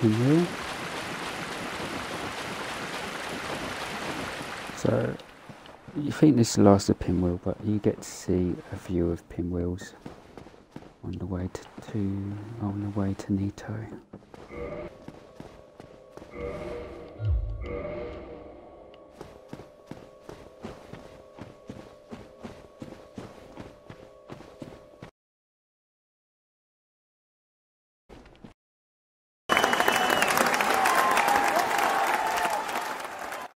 pinwheel. So you think this is the last of pinwheel, but you get to see a view of pinwheels on the way to Nito.